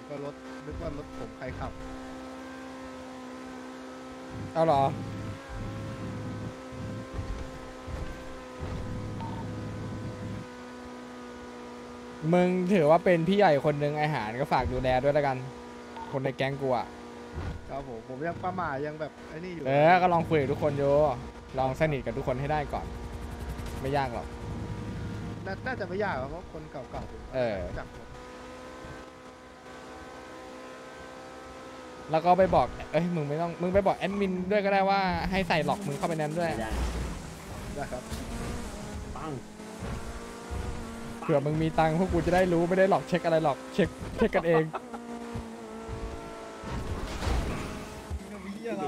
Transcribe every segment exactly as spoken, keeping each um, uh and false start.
ก็รถนึกว่ารถผมใครขับเอาเหรอมึงถือว่าเป็นพี่ใหญ่คนหนึ่งไอหารก็ฝากดูแลด้วยแล้วกันคนในแก๊งกูอ่ะครับผมผมยังประมายังแบบไอ้นี่อยู่เออก็ลองคุยกับทุกคนโยลองสนิทกับทุกคนให้ได้ก่อนไม่ยากหรอกน่าจะไม่ยากเพราะคนเก่าๆผมจับผมแล้วก็ไปบอกเอ้ยมึงไม่ต้องมึงไปบอกแอดมินด้วยก็ได้ว่าให้ใส่หลอกมึงเข้าไปนั้นด้วยได้ครับปังเผื่อมึงมีตังค์พวกกูจะได้รู้ไม่ได้หลอกเช็คอะไรหรอกเช็คเช็คกันเองอะไร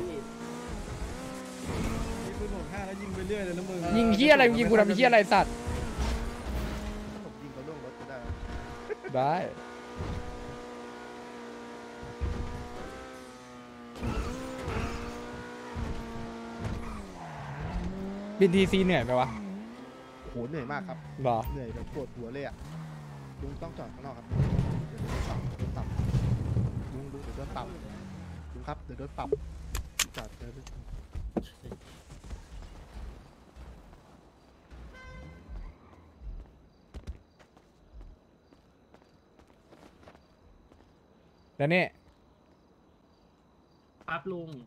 ยิงปืนหกห้าแล้วยิงไปเรื่อยเลยนะมึงยิงเหี้ยอะไรยิงกูทำเหี้ยอะไรสัตว์ผมยิงเขาล่วงรถก็ได้ได้บินทีซีเหนื่อยไหมวะโหเหนื่อยมากครับหรอเหนื่อยแบบปวดหัวเลยอ่ะลุงต้องจอดข้างนอกครับเดี๋ยวโดนปรับโดนปรับลุงลุงเดี๋ยวโดนปรับลุงครับเดี๋ยวโดนปรับจอดเดี๋ยวแล้วนี่ครับลุง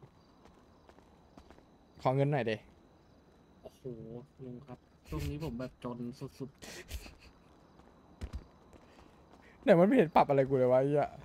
ขอเงินหน่อยเดโอ้โหลุงครับช่วงนี้ผมแบบจนสุดๆเนี่ยมันไม่เห็นปรับอะไรกูเลยวะไอ้เหี้ย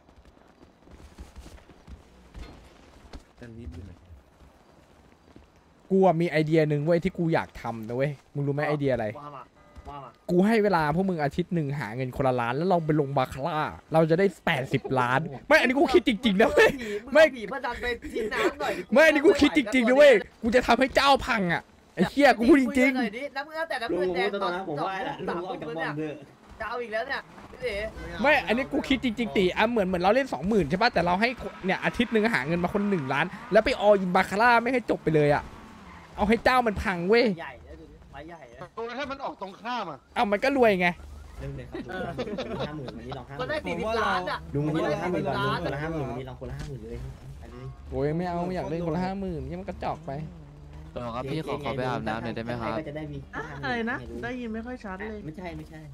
แต่นิดอยู่เลยกูมีไอเดียหนึ่งเว้ยที่กูอยากทำนะเว้ยมึงรู้ไหมไอเดียอะไรว่ามาว่ามากูให้เวลาพวกมึงอาทิตย์หนึ่งหาเงินคนละล้านแล้วเราไปลงบาคาร่าเราจะได้แปดสิบล้านไม่อันนี้กูคิดจริงๆนะเว้ยไม่ผีพระจันทร์ไปทิ้งน้ำหน่อยไม่อันนี้กูคิดจริงๆนะเว้ยกูจะทำให้เจ้าพังอ่ะไอ้เหี้ยกูพูดจริงๆน้ำเงินแต่น้ำเงินแดงตอนผมว่าแหละลุงออกจากบอลเถอะจะเอาอีกแล้วเนี่ยไม่อันนี้กูคิดจริงๆตีอ่ะเหมือนเหมือนเราเล่นสองหมื่นใช่ป่ะแต่เราให้เนี่ยอาทิตย์หนึ่งหาเงินมาคนหนึ่งล้านแล้วไปออยินบาคาร่าไม่ให้จบไปเลยอ่ะเอาให้เจ้ามันพังเว้ยใหญ่แล้วดูไม้ใหญ่แล้วตัวถ้ามันออกตรงข้ามอ่ะเอามันก็รวยไงเรื่องเลยครับห้าหมื่นวันนี้ลองห้าหมื่นก็ได้สี่สิบล้านอ่ะลุงวันนี้ลองห้าหมื่นลุงคนละห้าหมื่นวันนี้ลองคนละห้าหมื่นเลยโอ้ยไม่เอาไม่อยากเล่นคนละห้าหมื่นนี่มันกระจอกไปเออครับพี่ขอขอไปอาบน้ำหน่อยได้ไหมครับอะไรนะได้ยินไม่ค่อยชัดเลยไม่ใช่ไม่ใช่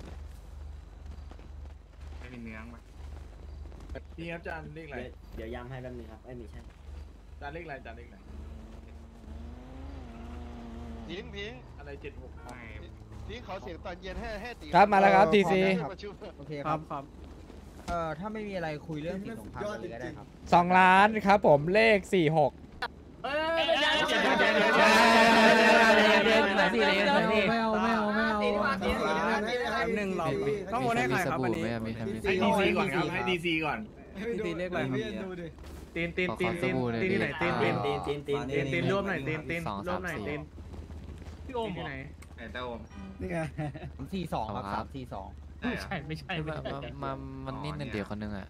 ไม่มีเนื้อมาพี่ครับจานเลขอะไรเดี๋ยวย้ำให้แป๊บนึงครับไม่ใช่จานเลขอะไรจานเลขอะไรพิงพิงอะไรเจ็ดหกพิงขอเสียงตอนเย็นให้ให้ตีครับมาแล้วครับทีซีโอเคครับครับเอ่อถ้าไม่มีอะไรคุยเรื่องสีสงครามเลยก็ได้ครับสองล้านครับผมเลขสี่หกไม่เอาไม่เอาไม่เอาหนึ่งหรอกต้องโอนให้ใครครับวันนี้ให้ดีซีก่อนครับให้ดีซีก่อนดีซีเลขอะไรครับตีนตีนตีนตีนตีนที่ไหนตีนตีนตีนตีนตีนตีนตีนร่วมหน่อยตีนตีนร่วมหน่อยตีนพี่โอมที่ไหนไหนตาโอมนี่ไงสี่สองครับสามสี่สองไม่ใช่ไม่ใช่มามันนิ่งเดียวคนนึงอ่ะ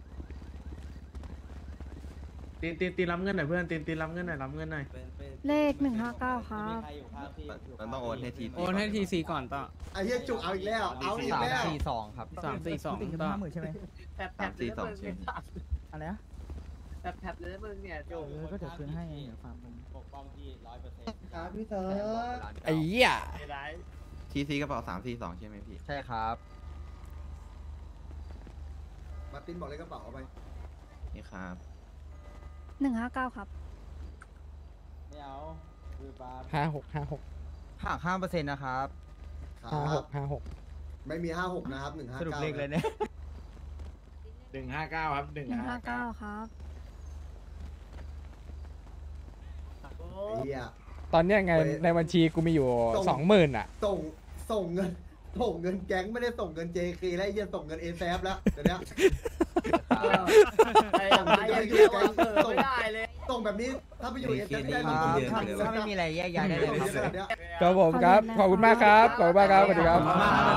ตีนตีนตีนรับเงินหน่อยเพื่อนตีนตีนรับเงินหน่อยรับเงินหน่อยเลขหนึ่งห้าเก้าครับมันต้องโอนให้ทีโอนให้ทีซีก่อนต่อไอ้เหี้ยจุกเอาอีกแล้วเอาอีกแล้วสามสี่สองครับสามสี่สองต่อห้าหมื่นใช่ไหมแผลบแผลบสี่สองอะไรนะแผลบแผลบเลยมึงเนี่ยโจก็เดี๋ยวคืนให้เดี๋ยวฟังผมปกป้องที่ร้อยเปอร์เซ็นต์ครับพี่เธอไอ้เหี้ยทีซีกระเป๋าสามสี่สองใช่ไหมพี่ใช่ครับมาตินบอกเลยกระเป๋าเอาไปนี่ครับหนึ่งห้าเก้าครับไม่เอาห้าหกห้าหกหักห้าเปอร์เซ็นต์นะครับห้าหกห้าหกไม่มีห้าหกนะครับหนึ่งห้าสรุปเลขเลยเนี่ยหนึ่งห้าเก้าครับหนึ่งห้าเก้าครับตอนนี้ไงในบัญชีกูมีอยู่สองหมื่นอ่ะส่งส่งเงินส่งเงินแก๊งไม่ได้ส่งเงิน เจ เค แล้วยังส่งเงิน เอ แซ ฟ แล้วเดี๋ยวนี้ไอ้ไม่ได้เลยส่งแบบนี้ถ้าไปอยู่ เอ แซ ฟ ได้ถ้าไม่มีอะไรแยกย้ายได้เลยครับครับผมครับขอบคุณมากครับขอบคุณมากครับสวัสดีครับ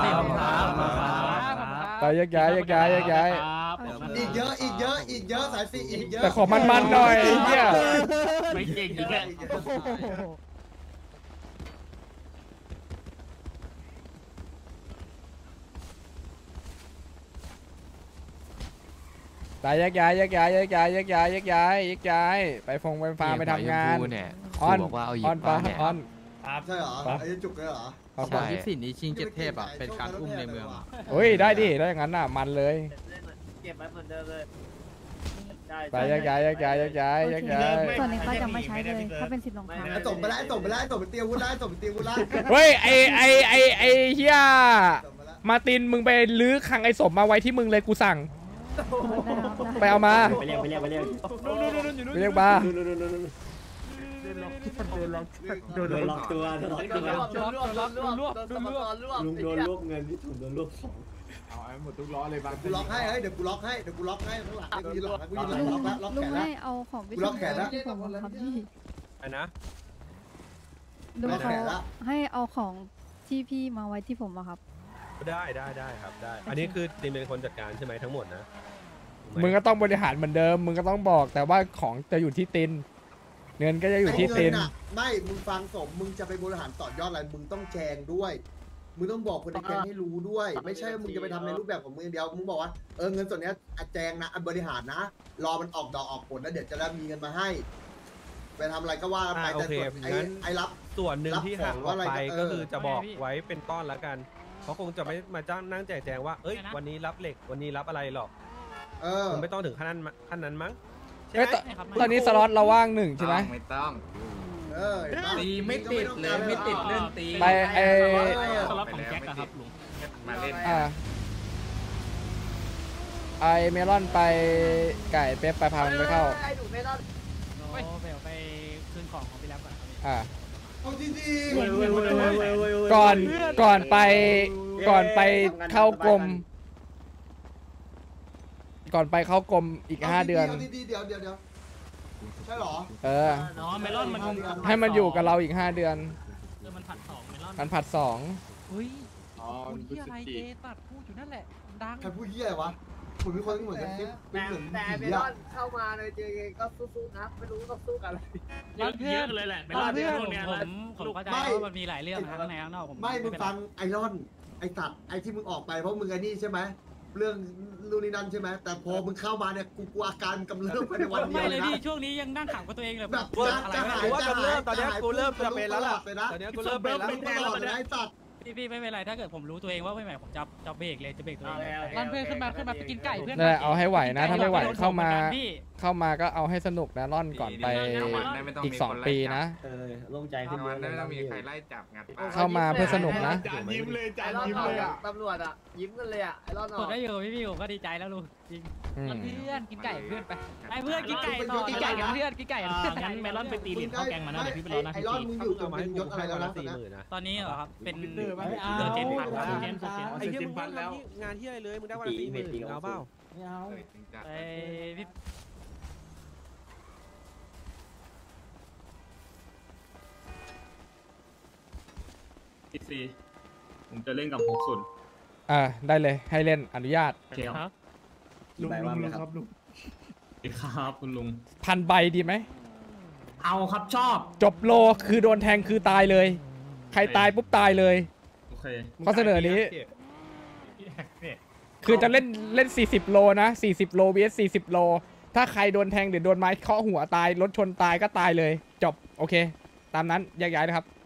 ไปแยกย้ายแยกย้ายแยกย้ายอีกเยอะอีกเยอะอีกเยอะสายสีอีกเยอะแต่ขอมันๆหน่อยเนี่ยไม่จริงจริงแค่ไปแยกย้ายแยกย้ายแยกย้ายแยกย้ายแยกย้ายแยกย้ายไปฟงไปฟาร์มไปทำงานเนี่ยออนบอกว่าเอาหยิออบ นปะมาเนี่ยออนใช่เหรอปั๊บไอ้จุกเลยเหรอเอาใช่ที่สินนี้ชิงเจ็ดเทพอ่ะเป็นการอุ้มในเมืองอะเฮ้ยได้ดิได้อย่างนั้นน่ะมันเลยเก็บไว้เหมือนเดิมเลยไปแยกย้ายแยกย้ายแยกย้ายโอแยกเคย้ายส่วนนี้ก็จะไม่ใช้เลย ถ้าเป็นสิทธิ์สงครามไอ้ตบไปแล้วไอ้ตบไปแล้วไอ้ตบไปเตียววุ้นแล้วไอ้ตบไปเตียววุ้นแล้วเฮ้ยไอไอไอไอเฮียตบไปแล้วมาร์ตินมึงไปลื้อคลังไอศพมาไว้ที่มึงเลยกูสั่งได้ครับได้ไปเอามาไปเรียกไปเรียกไปเรียกไปเรียกมาโดนล็อกตัวโดนล็อกตัวโดนรวบโดนรวบโดนสมกรรวบลุงโดนรวบเงินที่ถูกโดนรวบของกูล็อกให้เฮ้ยเดี๋ยวกูล็อกให้เดี๋ยวกูล็อกให้ข้างหลังกูยืนหลังกูยืนหลังล็อกแล้วล็อกลุแขงนแล้วให้เอาของไปกูล็อกแขนนะที่ผมครับพี่ไอ้นะลุงล็อกเขาแขนแล้วให้เอาของที่พี่มาไว้ที่ผมอะครับได้ได้ได้ครับได้ อันนี้คือตีมเป็นคนจัดการใช่ไหมทั้งหมดนะมึงก็ต้องบริหารเหมือนเดิม มึงก็ต้องบอกแต่ว่าของจะอยู่ที่ติน เงินก็จะอยู่ที่ตินไอ้เงิะไม่มึงฟังสมมึงจะไปบริหารต่อยอดอะไรมึงต้องแจงด้วยมึงต้องบอกคนในแก๊งให้รู้ด้วย ไม่ใช่ว่ามึงจะไปทำในรูปแบบของมึงอย่างเดียวมึงบอกว่าเออเงินส่วนเนี้ยอ่ะแจงนะอ่ะบริหารนะ รอมันออกดอกออกผลแล้วเดี๋ยวจะได้มีเงินมาให้ ไปทำอะไรก็ว่าไปอ่าโอแต่เคส่วนไอ้งั้นไอ้รับส่วนหนึ่งที่หักออกไปรับของว่าอะไรก็ก็คือเออจะบอกไว้เป็นก้อนละกันเขาคงจะไม่มาจ้างนั่งแจกแจงว่าเอ้ยวันนี้รับเหล็กวันนี้รับอะไรหรอกเออคงไม่ต้องถึงขั้นนั้นขั้นนั้นมั้งใช่เอ้ยไหมตตอนนี้สล็อตเราว่างหนึ่งใช่ไหมไม่ต้องเออเห็นปะตีไม่ติดเลยไม่ติดเรื่องตีไปไอสล็อตของแจ็คอะครับลุงมาเล่นอ่าไอเมลอนไปไก่เป๊ปไปพามันไปเข้าไอ้ดูไม่รอดโอ้เบลไปคืนของของพี่แรปก่อนครับพี่อ่าเอาจริงก่อนก่อนไปก่อนไปเข้ากรมก่อนไปเข้ากรมอีกๆห้าเดือนาดีๆเดี๋ยวเดี๋ยวเดี๋ยวใช่เหรอเอออ๋อเมลอนมันให้มันอยู่กับเราอีกห้าเดือนเออมันผัดสองเมลอนมันผัดสองเฮ้ยพูดที่อะไรเจตัดพูดอยู่นั่นแหละดังใครพูดเหี้ยวะเหมือนมีคนเหมือนกันคลิปเป็แต่นเหมือนแต่เมผีลออะนเข้ามาในเจเก็สู้ๆนะไม่รู้ว่าสู้กันอะไรเยอะเลยแหละเมลอนเพื่อนผมผมเข้าใจว่ามันมีหลายเรื่องทั้งในข้างนอกผมไม่มึงเป็นไรฟังไอรอนไอสัตว์ไอที่มึงออกไปเพราะมึงไอ้นี่ใช่ไหมเรื่องลูกนี่นั่นใช่ไหมแต่พอมึงเข้ามาเนี่ยกูกลัวอาการกำเริบไปในวันเดีไม่ยวเลเลย ยนะพี่ช่วงนี้ยังนั่งขำกับตัวเองเลยแบบอะไรจะวะหายกูว่าจะกำเริหายบตอนเนี้ยจะหายกูเริ่มจะพูดเป็นแล้วล่ะเลยนะตอนเนี้ยกูเริ่มเป็นแล้วมึงตลอดเลยนะไอสัตว์พี่พี่ไม่เป็นไรถ้าเกิดผมรู้ตัวเองว่าไม่ไหวผมจะจะเบรกเลยจะเบรกตัวเองเอาแล้วรันเพื่อนขึ้นมาขึ้นมาไปกินไก่เพื่อนนั่นแหละเอาให้ไหวนะ ถ้าไม่ไหวเข้ามาพี่เข้ามาก็เอาให้สนุกนะร่อนก่อนไปอีกสองปีนะเออโล่งใจขึ้นเยอะเลยไม่ต้องมีใครไล่จับงัดปากเข้ามาเพื่อสนุกนะจานยิ้มเลยไอ้รอนออกตำรวจอ่ะยิ้มกันเลยอ่ะไอ้รอนอผอมกได้อยู่พี่พี่ผมก็ดีใจแล้วลุงจริงอืมเพื่อนกินไก่เพื่อนไปไอ้เพื่อนกินไก่ต่อกินไก่กับเพื่อนกินไก่กับเพื่อนงั้นเมลอนไปตีเหรียญเข้าแกงมานะเดี๋ยวพี่ไปรอนะไอพี่รอนมึงอยู่กัเอาบมาเป็ให้นกูยศอะไรให้แล้ววันนะละสี่หมื่นนะตอนนี้เหรอครับเป็นเดืเดือนเจนพันครับเจนเจนไอ้เหี้ยมึงทำงานที่อะไรเลยมึงได้วันละสี่หมื่นเอาเปล่าไปพี่ทีซีผมจะเล่นกับหกศูนย์อ่าได้เลยให้เล่นอนุญาตโอเคครับลุงลุงครับครับคุณลุงพันใบดีไหมเอาครับชอบจบโลคือโดนแทงคือตายเลย ใครตายปุ๊บตายเลยโอเคข้อเสนอนี้ คือจะเล่นเล่น สี่สิบ โลนะ สี่สิบ โล vs สี่สิบ โล ถ้าใครโดนแทงหรือโดนไม้เคาะหัวตาย รถชนตายก็ตายเลย จบ โอเค ตามนั้นแยกย้ายนะครับ